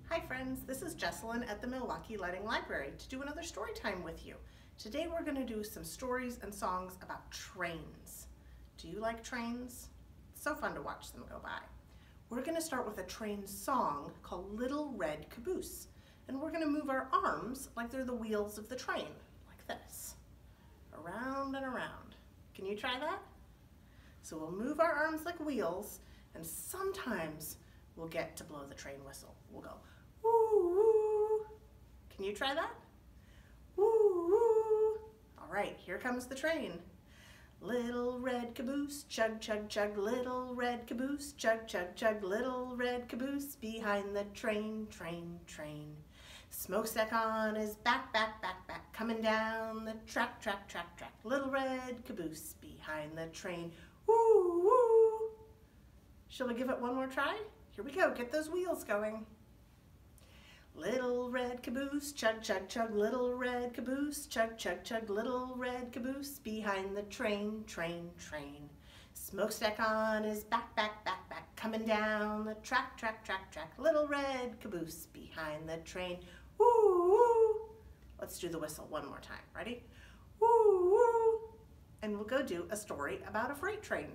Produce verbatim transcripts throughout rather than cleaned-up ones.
Hi friends, this is Jessalynn at the Milwaukee Lighting Library to do another story time with you. Today we're going to do some stories and songs about trains. Do you like trains? It's so fun to watch them go by. We're going to start with a train song called Little Red Caboose, and we're going to move our arms like they're the wheels of the train, like this, around and around. Can you try that? So we'll move our arms like wheels, and sometimes we'll get to blow the train whistle. We'll go, woo, woo. Can you try that? Woo, woo. All right, here comes the train. Little red caboose, chug, chug, chug, little red caboose, chug, chug, chug, little red caboose, behind the train, train, train. Smokestack on his back, back, back, back, coming down the track, track, track, track. Little red caboose, behind the train, woo, woo. Shall we give it one more try? Here we go, get those wheels going. Little red caboose, chug, chug, chug, little red caboose, chug, chug, chug, little red caboose, behind the train, train, train. Smokestack on his back, back, back, back, coming down the track, track, track, track. Little red caboose, behind the train, woo, woo. Let's do the whistle one more time, ready? Woo, woo. And we'll go do a story about a freight train.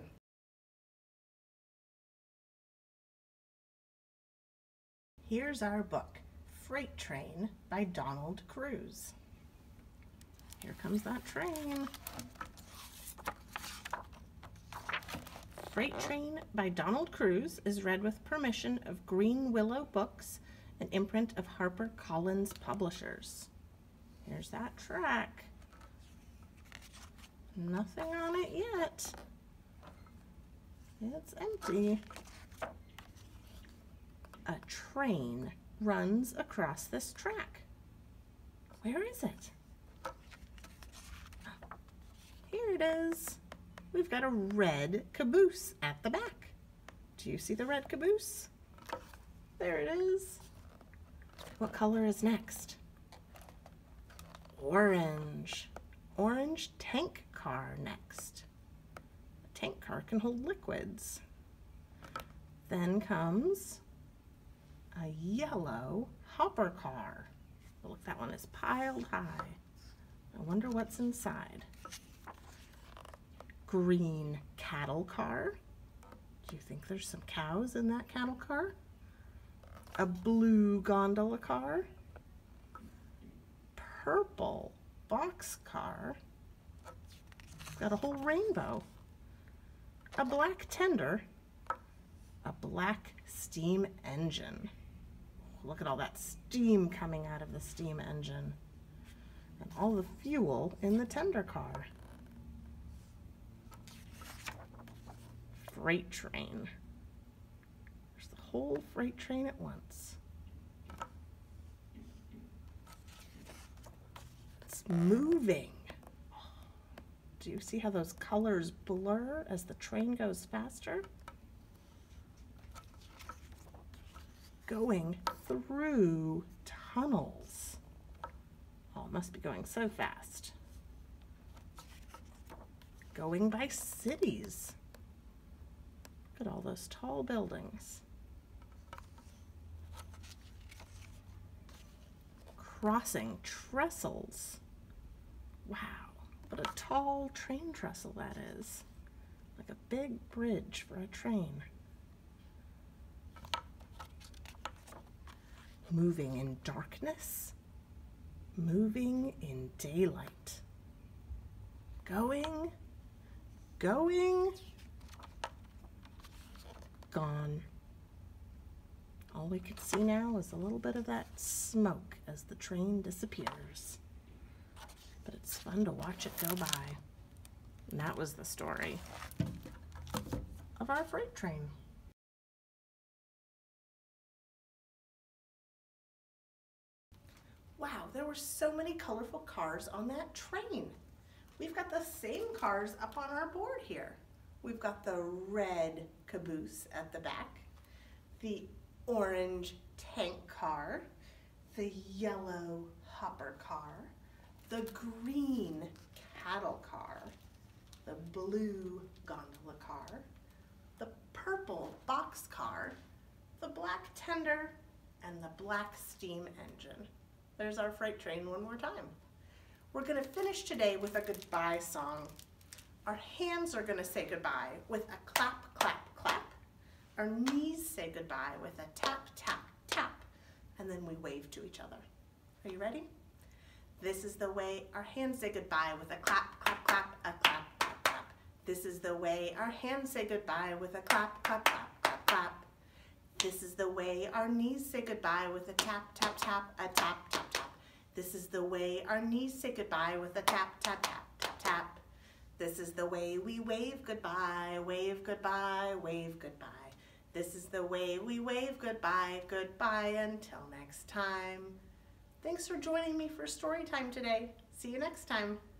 Here's our book, Freight Train by Donald Cruz. Here comes that train. Freight Train by Donald Cruz is read with permission of Greenwillow Books, an imprint of HarperCollins Publishers. Here's that track. Nothing on it yet. It's empty. A train runs across this track. Where is it? Here it is. We've got a red caboose at the back. Do you see the red caboose? There it is. What color is next? Orange. Orange tank car next. A tank car can hold liquids. Then comes a yellow hopper car. Look, that one is piled high. I wonder what's inside. Green cattle car. Do you think there's some cows in that cattle car? A blue gondola car. Purple box car. Got a whole rainbow. A black tender. A black steam engine. Look at all that steam coming out of the steam engine. And all the fuel in the tender car. Freight train. There's the whole freight train at once. It's moving. Do you see how those colors blur as the train goes faster? Going through tunnels. Oh, it must be going so fast. Going by cities. Look at all those tall buildings. Crossing trestles. Wow, what a tall train trestle that is. Like a big bridge for a train. Moving in darkness, moving in daylight. Going, going, gone. All we can see now is a little bit of that smoke as the train disappears. But it's fun to watch it go by. And that was the story of our freight train. Wow, there were so many colorful cars on that train. We've got the same cars up on our board here. We've got the red caboose at the back, the orange tank car, the yellow hopper car, the green cattle car, the blue gondola car, the purple box car, the black tender, and the black steam engine. There's our freight train one more time. We're going to finish today with a goodbye song. Our hands are going to say goodbye with a clap, clap, clap. Our knees say goodbye with a tap, tap, tap. And then we wave to each other. Are you ready? This is the way our hands say goodbye with a clap, clap, clap, a clap, clap, clap. This is the way our hands say goodbye with a clap, clap, clap, clap, clap. This is the way our knees say goodbye with a tap, tap, tap, a tap, tap, tap. This is the way our knees say goodbye with a tap, tap, tap, tap, tap. This is the way we wave goodbye, wave goodbye, wave goodbye. This is the way we wave goodbye, goodbye until next time. Thanks for joining me for story time today. See you next time.